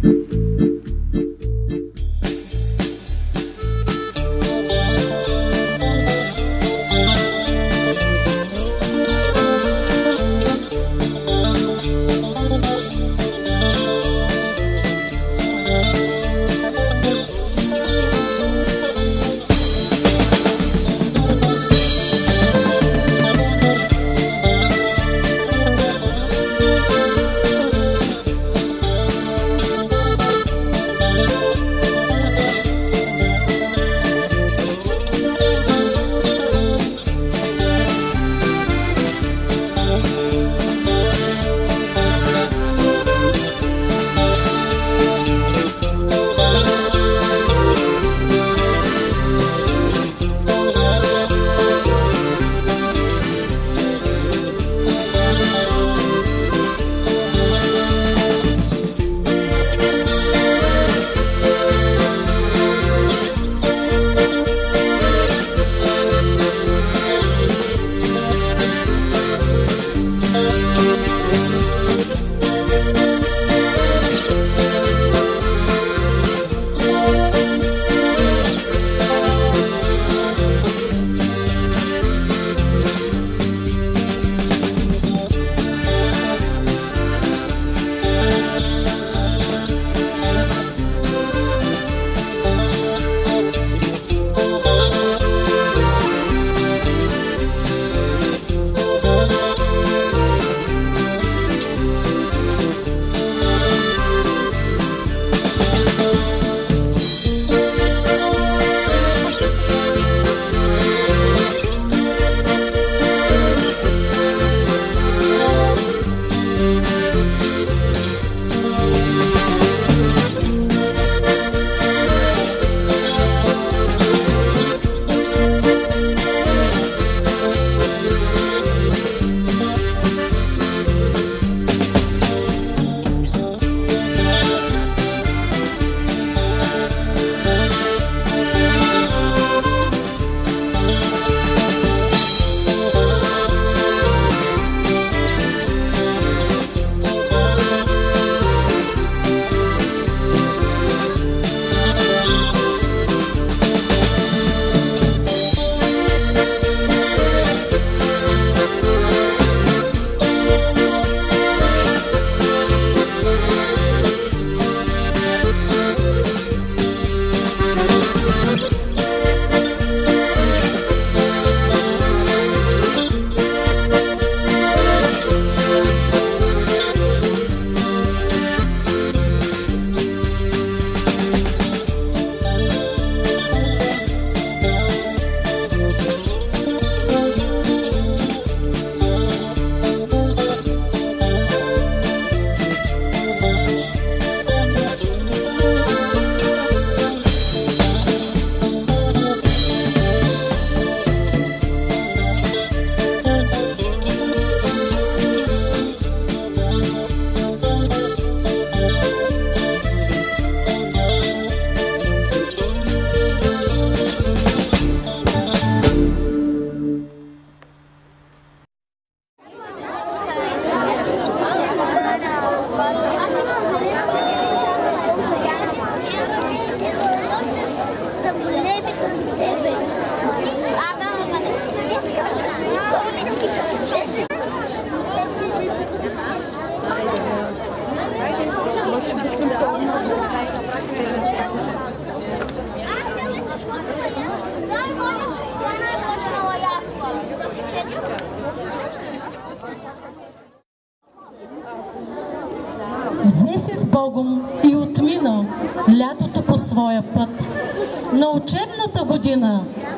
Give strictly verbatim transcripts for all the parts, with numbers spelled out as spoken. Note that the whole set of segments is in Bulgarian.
Взе си с Богом и отмина лятото по своя път. На учебната година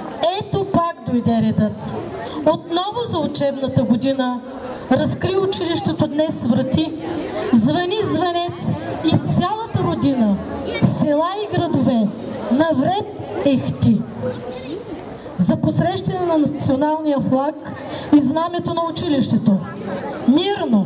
ето пак дойде редът. Отново за учебната година разкри училището днес врати. Звъни звънец из цялата родина, в села и градове, навред ехти. За посрещане на националния флаг и знамето на училището. Мирно!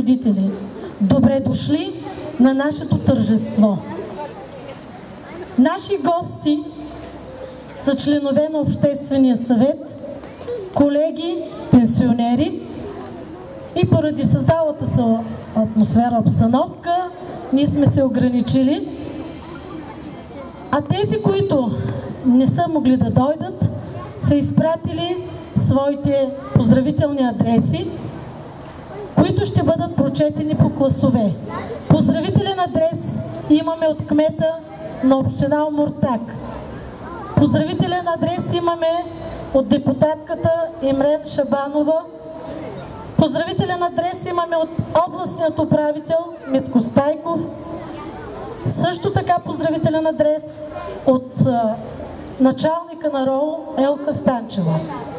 родители, добре дошли на нашето тържество. Наши гости са членове на Обществения съвет, колеги, пенсионери и поради създалата се атмосфера, обстановка, ние сме се ограничили. А тези, които не са могли да дойдат, са изпратили своите поздравителни адреси, които ще бъдат прочетени по класове. Поздравителен адрес имаме от кмета на община Омуртаг. Поздравителен адрес имаме от депутатката Имрен Шабанова. Поздравителен адрес имаме от областният управител Митко Стайков. Също така поздравителен адрес от а, началника на РОУ Елка Станчева.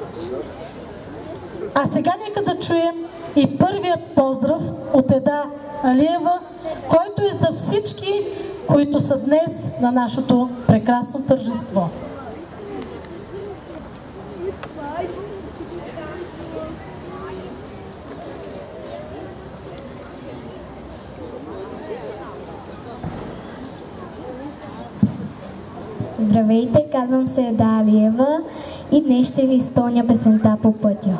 А сега нека да чуем и първият поздрав от Еда Алиева, който е за всички, които са днес на нашето прекрасно тържество. Здравейте, казвам се Еда Алиева и днес ще ви изпълня песента "По пътя".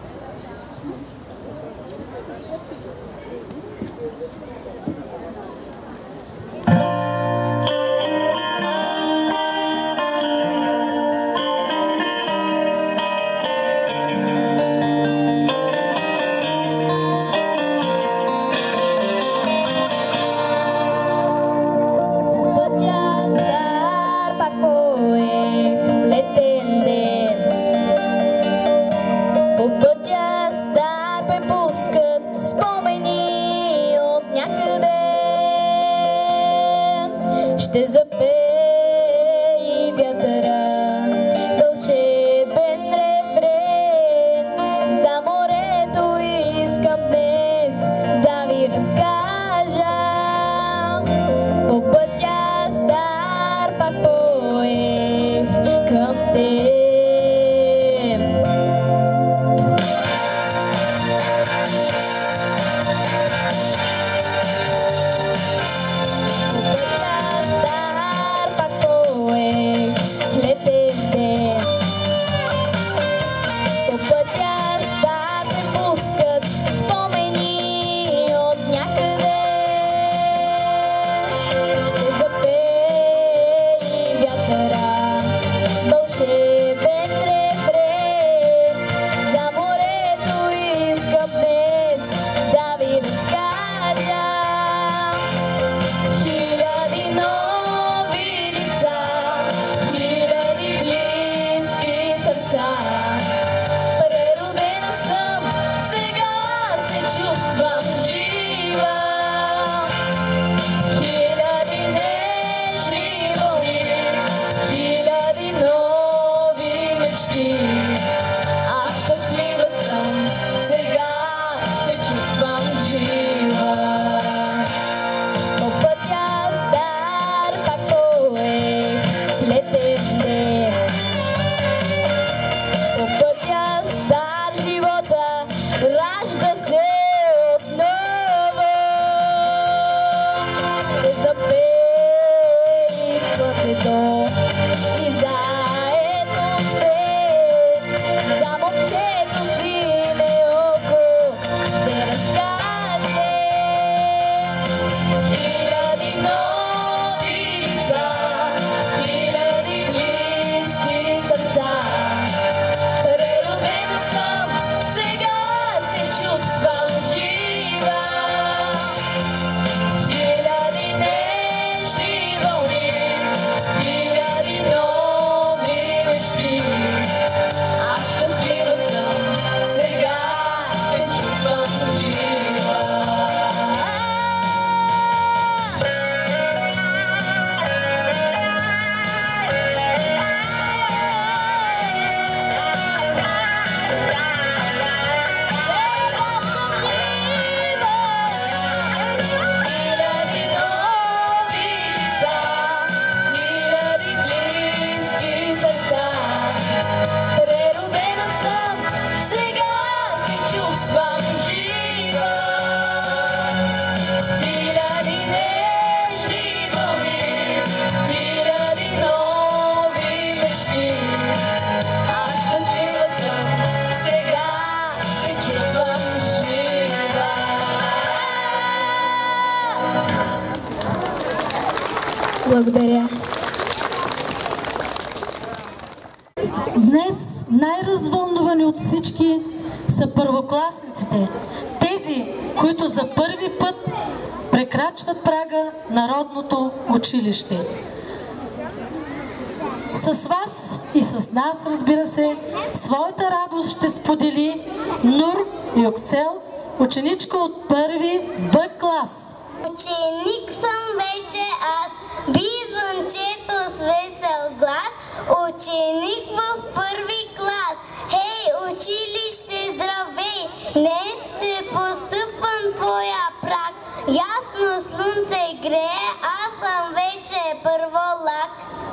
Ще запее и вятъра вълшебен рефрен. За морето искам днес да ви разкажа. По пътя стар пак поех към теб. Хиляди нещи вълни, хиляди Благодаря. Днес най-развълнувани от всички са първокласниците. Тези, които за първи път прекрачват прага на родното училище. С вас и с нас, разбира се, своята радост ще сподели Нур Юксел, ученичка от първи Б клас. Ученик съм вече аз, би звънчето с весел глас, ученик в първи клас. Хей, училище, здравей, днес ще постъпвам твоя праг. Ясно слънце грее, аз съм вече първолак.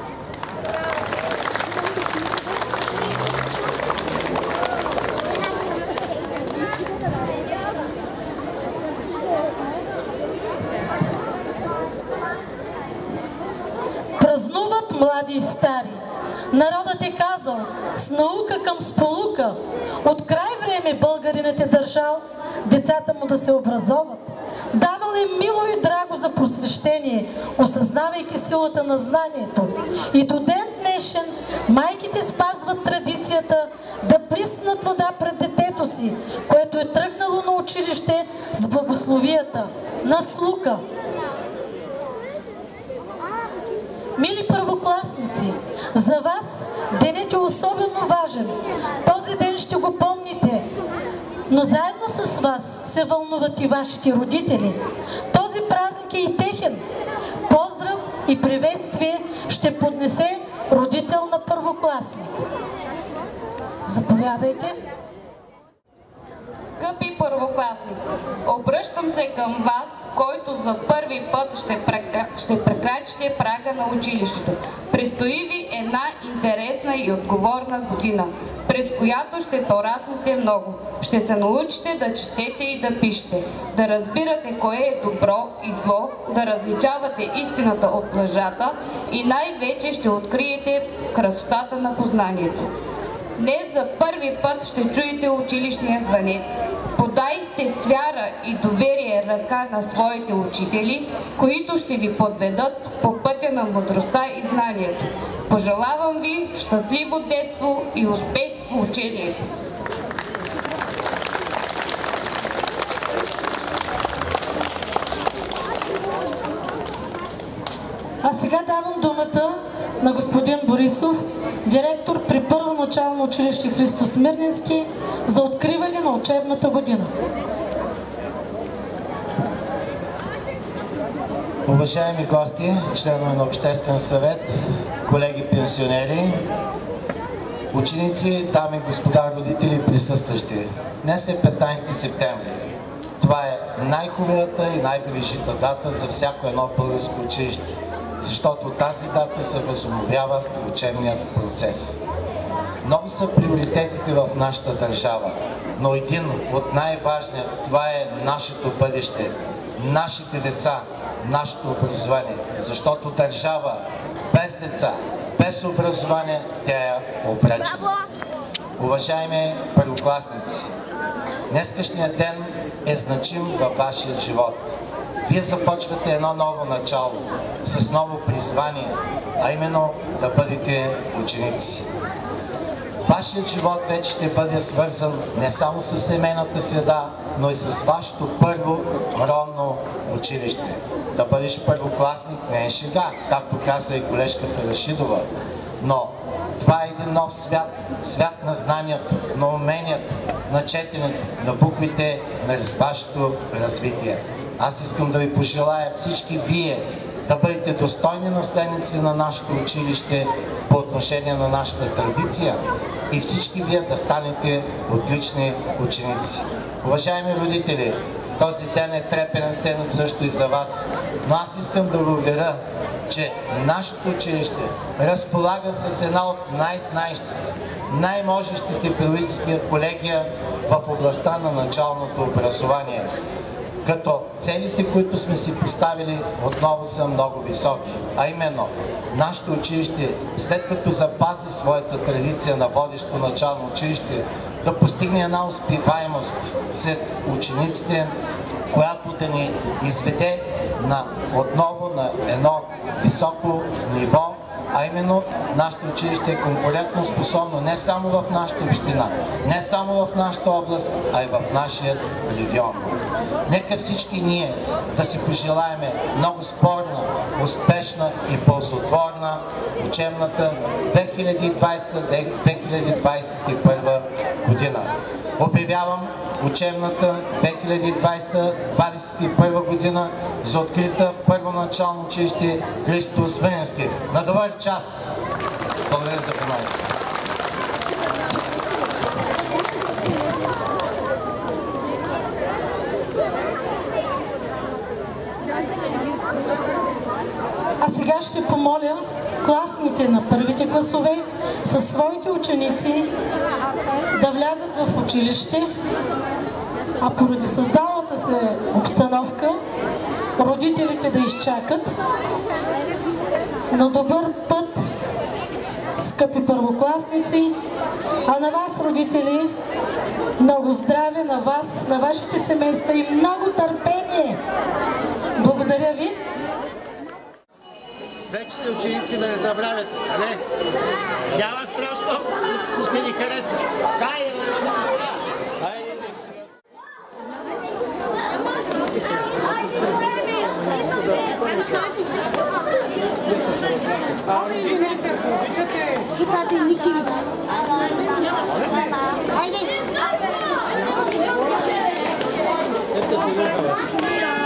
Празнуват млади и стари. Народът е казал, с наука към сполука. От край време българинът е държал децата му да се образоват. Давал е мило и драго за просвещение, осъзнавайки силата на знанието. И до ден днешен майките спазват традицията да плиснат вода пред детето си, което е тръгнало на училище с благословията на слука. Мили първокласници, за вас денят е особено важен. Този ден ще го помните. Но заедно с вас се вълнуват и вашите родители. Този празник е и техен. Поздрав и приветствие ще поднесе родител на първокласник. Заповядайте. Скъпи първокласници, обръщам се към вас, който за първи път ще, прекра... ще прекрачите прага на училището. Предстои ви една интересна и отговорна година, през която ще пораснете много. Ще се научите да четете и да пишете, да разбирате кое е добро и зло, да различавате истината от лъжата и най-вече ще откриете красотата на познанието. Днес за първи път ще чуете училищния звънец. Подайте с вяра и доверие ръка на своите учители, които ще ви подведат по пътя на мъдростта и знанието. Пожелавам ви щастливо детство и успех в учението! А сега давам думата на господин Борисов, директор при първоначално училище Христо Смирненски, за откриване на учебната година. Уважаеми гости, членове на Обществен съвет, колеги пенсионери, ученици, дами и господа родители и присъстващи. Днес е петнайсети септември. Това е най-хубавата и най-бележита дата за всяко едно българско училище, защото тази дата се възобновява учебният процес. Много са приоритетите в нашата държава, но един от най-важният, това е нашето бъдеще, нашите деца, нашето образование, защото държава без деца, без образование, тя е обречена. Уважаеми първокласници, днескашният ден е значим във вашия живот. Вие започвате едно ново начало, с ново призвание, а именно да бъдете ученици. Вашият живот вече ще бъде свързан не само с семейната среда, но и с вашето първо родно училище. Да бъдеш първокласник не е шега, както каза и колежката Рашидова, но това е един нов свят, свят на знанието, на умението, на четенето, на буквите, на вашето развитие. Аз искам да ви пожелая всички вие да бъдете достойни наследници на нашето училище по отношение на нашата традиция и всички вие да станете отлични ученици. Уважаеми родители, този ден е трепенен ден също и за вас, но аз искам да ви уверя, че нашето училище разполага с една от най-знаещите, най-можещите педагогически колегия в областта на началното образование. Като целите, които сме си поставили, отново са много високи. А именно, нашето училище, след като запази своята традиция на водещо начално училище, да постигне една успеваемост сред учениците, която да ни изведе на, отново на едно високо ниво, а именно нашето училище е конкурентно способно не само в нашата община, не само в нашата област, а и в нашия регион. Нека всички ние да си пожелаеме много спорна, успешна и ползотворна учебната две хиляди и двадесета - две хиляди двадесет и първа година. Обявявам учебната две хиляди и двадесета - двадесет и първа година за открита първоначално училище Христо Свиненски. На добър час! Благодаря за вниманието. А сега ще помоля класните на първите класове със своите ученици да влязат в училище, а поради създалата се обстановка, родителите да изчакат. На добър път, скъпи първокласници, а на вас, родители, много здраве на вас, на вашите семейства и много търпение. Благодаря ви. Вечните ученици да не забравят. Не. Няма страшно. Ще ни хареса. Хайде, да не Хайде!